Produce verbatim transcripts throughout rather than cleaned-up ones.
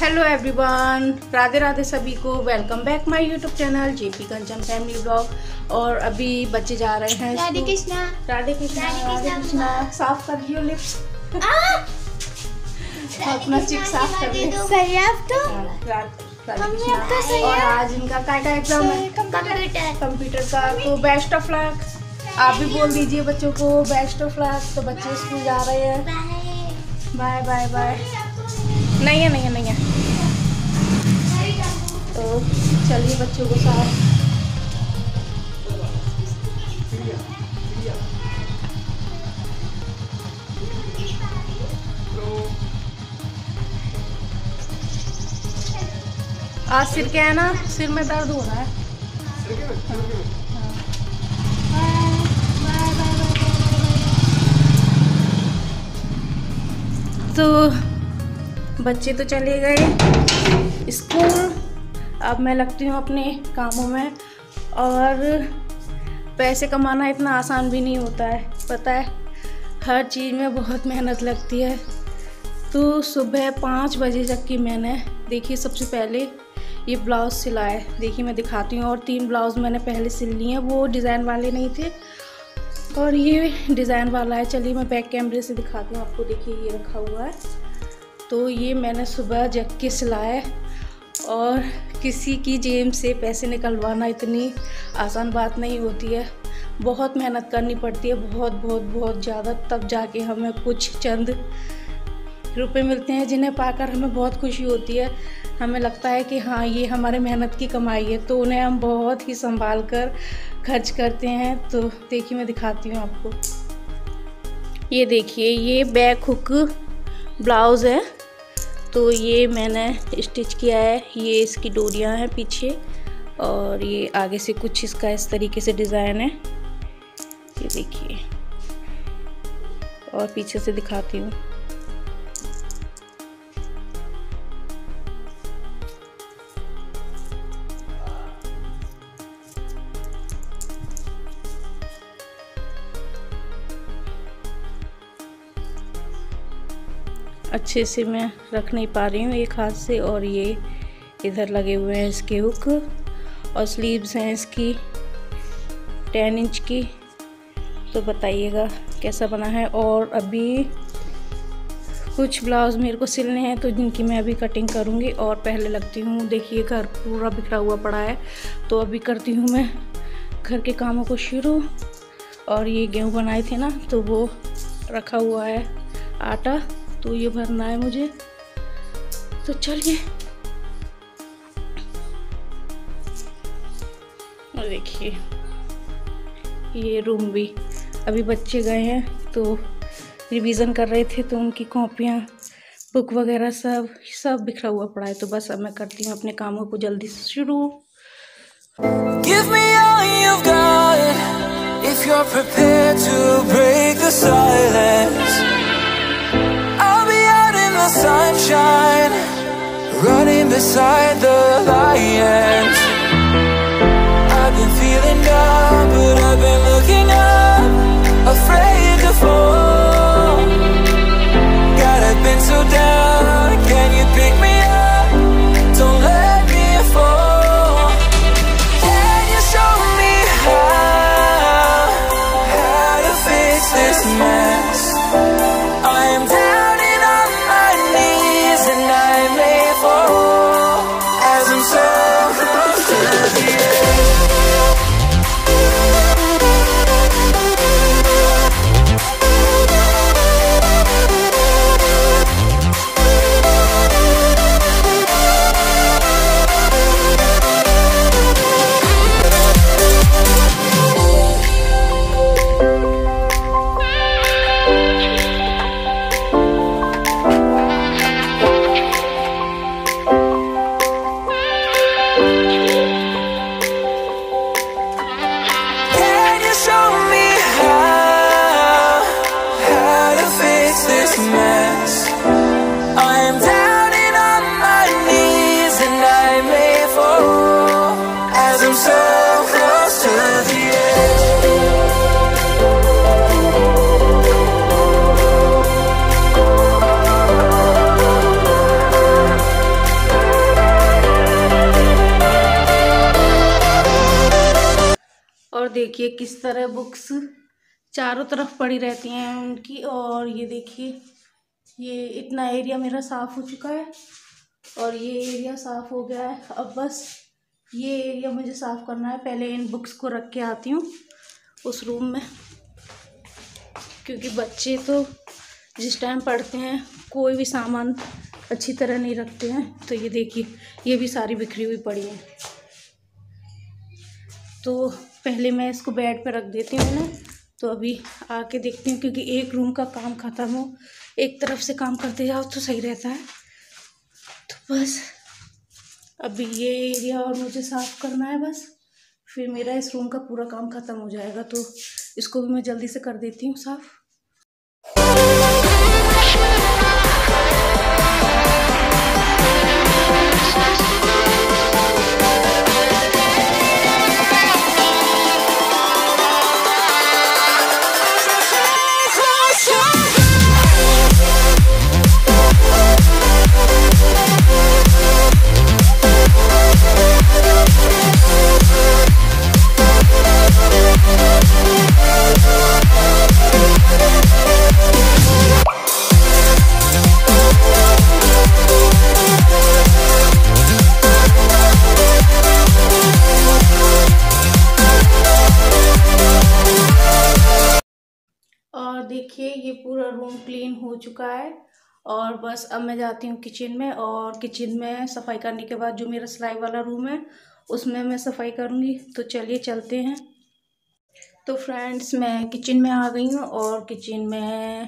Hello everyone, Radhe Radhe सभी को। Welcome back my YouTube channel JP Kanchan family blog. और अभी बच्चे जा रहे हैं राधे कृष्णा राधे कृष्णा राधे कृष्णा। साफ कर दियो लिप्स, अपना चिक साफ कर दियो। सही है अब तो। राधे कृष्णा। और आज इनका काय का एग्जाम है? कंप्यूटर कंप्यूटर का। तो बेस्ट ऑफ लक। आप भी बोल दीजिए बच्चों को बेस्ट ऑफ लक। तो बच्चे स्कूल जा रहे हैं। Bye bye bye. नहीं है नहीं है नहीं है। तो चलिए बच्चों को साथ आज सिर क्या है ना, सिर में दर्द हो रहा है। तो बच्चे तो चले गए स्कूल। अब मैं लगती हूँ अपने कामों में। और पैसे कमाना इतना आसान भी नहीं होता है, पता है। हर चीज़ में बहुत मेहनत लगती है। तो सुबह पाँच बजे तक की मैंने देखिए सबसे पहले ये ब्लाउज़ सिलाए। देखिए मैं दिखाती हूँ। और तीन ब्लाउज़ मैंने पहले सिल लिए हैं, वो डिज़ाइन वाले नहीं थे और ये डिज़ाइन वाला है। चलिए मैं बैक कैमरे से दिखाती हूँ आपको। देखिए ये रखा हुआ है। तो ये मैंने सुबह जग के सिलाए। और किसी की जेब से पैसे निकलवाना इतनी आसान बात नहीं होती है। बहुत मेहनत करनी पड़ती है, बहुत बहुत बहुत ज़्यादा, तब जाके हमें कुछ चंद रुपए मिलते हैं जिन्हें पाकर हमें बहुत खुशी होती है। हमें लगता है कि हाँ ये हमारे मेहनत की कमाई है। तो उन्हें हम बहुत ही संभाल कर खर्च करते हैं। तो देखिए मैं दिखाती हूँ आपको। ये देखिए ये बैक हुक ब्लाउज़ है। तो ये मैंने स्टिच किया है। ये इसकी डोरियां हैं पीछे और ये आगे से कुछ इसका इस तरीके से डिज़ाइन है। ये देखिए और पीछे से दिखाती हूँ। अच्छे से मैं रख नहीं पा रही हूँ एक हाथ से। और ये इधर लगे हुए हैं इसके हुक। और स्लीव्स हैं इसकी टेन इंच की। तो बताइएगा कैसा बना है। और अभी कुछ ब्लाउज़ मेरे को सिलने हैं तो जिनकी मैं अभी कटिंग करूँगी। और पहले लगती हूँ। देखिए घर पूरा बिखरा हुआ पड़ा है। तो अभी करती हूँ मैं घर के कामों को शुरू। और ये गेहूँ बनाए थे ना, तो वो रखा हुआ है आटा, तो ये भरना है मुझे। तो चलिए। और देखिए ये रूम भी अभी बच्चे गए हैं तो रिवीजन कर रहे थे। तो उनकी कॉपियाँ बुक वगैरह सब सब बिखरा हुआ पड़ा है। तो बस अब मैं करती हूँ अपने कामों को जल्दी से शुरू। Give me all you've got, if you're prepared to break the silence. Sunshine, running beside the lions. I've been feeling down, but I've been looking up, afraid to fall. God, I've been so down, can you pick me up? Don't let me fall. Can you show me how, how to fix this mess? I am down as I'm so close to the end. देखिए किस तरह books चारों तरफ पड़ी रहती हैं उनकी। और ये देखिए ये इतना एरिया मेरा साफ़ हो चुका है और ये एरिया साफ़ हो गया है। अब बस ये एरिया मुझे साफ़ करना है। पहले इन बुक्स को रख के आती हूँ उस रूम में, क्योंकि बच्चे तो जिस टाइम पढ़ते हैं कोई भी सामान अच्छी तरह नहीं रखते हैं। तो ये देखिए ये भी सारी बिखरी हुई पड़ी है। तो पहले मैं इसको बेड पे रख देती हूँ ना। तो अभी आके देखती हूँ, क्योंकि एक रूम का काम ख़त्म हो, एक तरफ से काम करते जाओ तो सही रहता है। तो बस अभी ये एरिया और मुझे साफ़ करना है बस, फिर मेरा इस रूम का पूरा काम ख़त्म हो जाएगा। तो इसको भी मैं जल्दी से कर देती हूँ साफ़। और देखिए ये पूरा रूम क्लीन हो चुका है। और बस अब मैं जाती हूँ किचन में, और किचन में सफाई करने के बाद जो मेरा सिलाई वाला रूम है उसमें मैं सफाई करूँगी। तो चलिए चलते हैं। तो फ्रेंड्स मैं किचन में आ गई हूँ और किचन में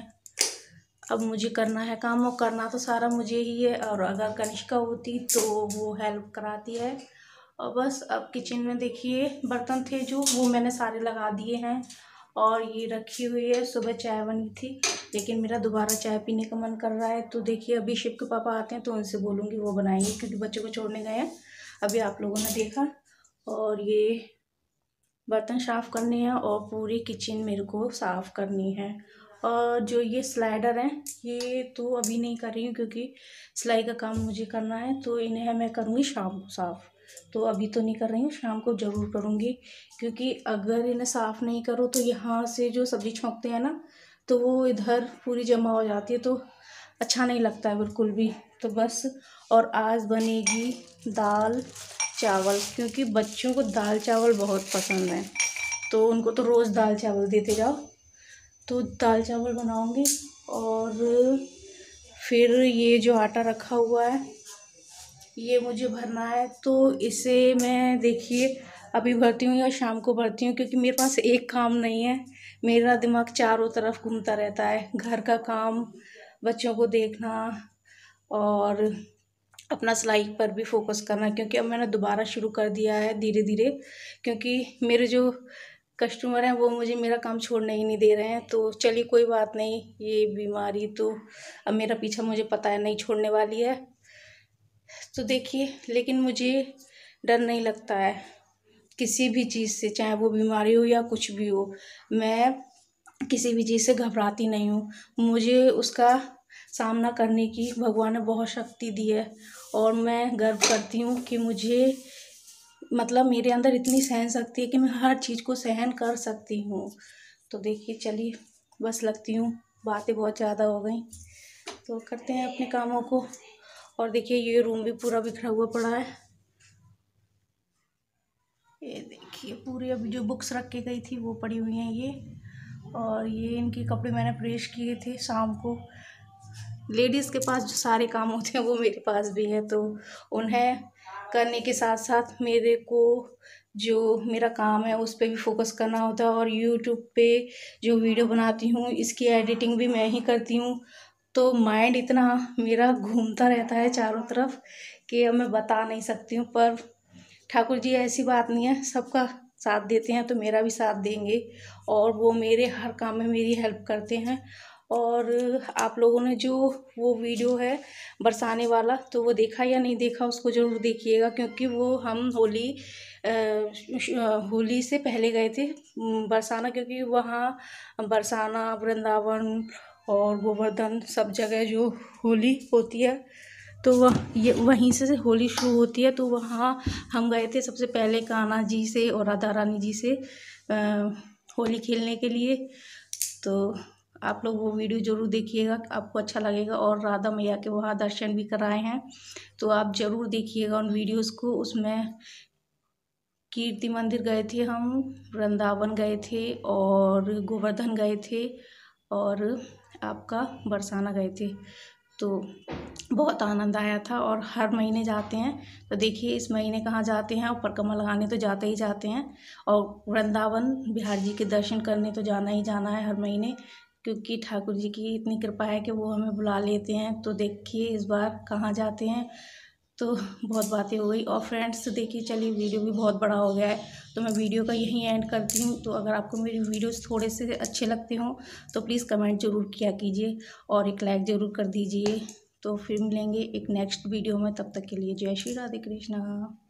अब मुझे करना है काम, और करना तो सारा मुझे ही है। और अगर कनिष्का होती तो वो हेल्प कराती है। और बस अब किचन में देखिए बर्तन थे जो, वो मैंने सारे लगा दिए हैं। और ये रखी हुई है, सुबह चाय बनी थी लेकिन मेरा दोबारा चाय पीने का मन कर रहा है। तो देखिए अभी शिव के पापा आते हैं तो उनसे बोलूँगी वो बनाएंगे, क्योंकि बच्चों को छोड़ने गए हैं, अभी आप लोगों ने देखा। और ये बर्तन साफ़ करने हैं और पूरी किचन मेरे को साफ़ करनी है। और जो ये स्लाइडर हैं ये तो अभी नहीं कर रही हूँ, क्योंकि सिलाई का काम मुझे करना है। तो इन्हें मैं करूँगी शाम को साफ़। तो अभी तो नहीं कर रही हूँ, शाम को ज़रूर करूँगी। क्योंकि अगर इन्हें साफ़ नहीं करो तो यहाँ से जो सब्ज़ी छोंकते हैं ना, तो वो इधर पूरी जमा हो जाती है, तो अच्छा नहीं लगता है बिल्कुल भी। तो बस, और आज बनेगी दाल चावल, क्योंकि बच्चों को दाल चावल बहुत पसंद है। तो उनको तो रोज़ दाल चावल देते जाओ। तो दाल चावल बनाऊँगी। और फिर ये जो आटा रखा हुआ है ये मुझे भरना है। तो इसे मैं देखिए अभी भरती हूँ या शाम को भरती हूँ, क्योंकि मेरे पास एक काम नहीं है, मेरा दिमाग चारों तरफ घूमता रहता है। घर का काम, बच्चों को देखना और अपना सिलाई पर भी फोकस करना, क्योंकि अब मैंने दोबारा शुरू कर दिया है धीरे धीरे। क्योंकि मेरे जो कस्टमर हैं वो मुझे मेरा काम छोड़ने ही नहीं दे रहे हैं। तो चलिए कोई बात नहीं, ये बीमारी तो अब मेरा पीछा मुझे पता है नहीं छोड़ने वाली है। तो देखिए, लेकिन मुझे डर नहीं लगता है किसी भी चीज़ से, चाहे वो बीमारी हो या कुछ भी हो। मैं किसी भी चीज़ से घबराती नहीं हूँ। मुझे उसका सामना करने की भगवान ने बहुत शक्ति दी है। और मैं गर्व करती हूँ कि मुझे, मतलब मेरे अंदर इतनी सहन शक्ति है कि मैं हर चीज़ को सहन कर सकती हूँ। तो देखिए चलिए, बस लगती हूँ बातें बहुत ज़्यादा हो गई, तो करते हैं अपने कामों को। और देखिए ये रूम भी पूरा बिखरा हुआ पड़ा है। ये देखिए पूरी अभी जो बुक्स रख के गई थी वो पड़ी हुई हैं ये। और ये इनके कपड़े मैंने प्रेस किए थे शाम को। लेडीज़ के पास जो सारे काम होते हैं वो मेरे पास भी है, तो उन्हें करने के साथ साथ मेरे को जो मेरा काम है उस पर भी फोकस करना होता है। और यूट्यूब पे जो वीडियो बनाती हूँ इसकी एडिटिंग भी मैं ही करती हूँ। तो माइंड इतना मेरा घूमता रहता है चारों तरफ कि अब मैं बता नहीं सकती हूँ। पर ठाकुर जी ऐसी बात नहीं है, सबका साथ देते हैं तो मेरा भी साथ देंगे। और वो मेरे हर काम में मेरी हेल्प करते हैं। और आप लोगों ने जो वो वीडियो है बरसाने वाला, तो वो देखा या नहीं देखा उसको ज़रूर देखिएगा, क्योंकि वो हम होली होली से पहले गए थे बरसाना, क्योंकि वहाँ बरसाना, वृंदावन और गोवर्धन सब जगह जो होली होती है तो वह ये वहीं से होली शुरू होती है। तो वहाँ हम गए थे सबसे पहले कान्हा जी से और राधा रानी जी से आ, होली खेलने के लिए। तो आप लोग वो वीडियो ज़रूर देखिएगा, आपको अच्छा लगेगा। और राधा मैया के वहाँ दर्शन भी कराए हैं, तो आप ज़रूर देखिएगा उन वीडियोस को। उसमें कीर्ति मंदिर गए थे हम, वृंदावन गए थे और गोवर्धन गए थे और आपका बरसाना गए थे। तो बहुत आनंद आया था और हर महीने जाते हैं। तो देखिए इस महीने कहाँ जाते हैं, और परिक्रमा लगाने तो जाते ही जाते हैं, और वृंदावन बिहार जी के दर्शन करने तो जाना ही जाना है हर महीने, क्योंकि ठाकुर जी की इतनी कृपा है कि वो हमें बुला लेते हैं। तो देखिए इस बार कहाँ जाते हैं। तो बहुत बातें हो गई। और फ्रेंड्स देखिए, चलिए वीडियो भी बहुत बड़ा हो गया है, तो मैं वीडियो का यहीं एंड करती हूँ। तो अगर आपको मेरी वीडियोस थोड़े से अच्छे लगते हों तो प्लीज़ कमेंट ज़रूर किया कीजिए और एक लाइक ज़रूर कर दीजिए। तो फिर मिलेंगे एक नेक्स्ट वीडियो में, तब तक के लिए जय श्री राधे कृष्णा।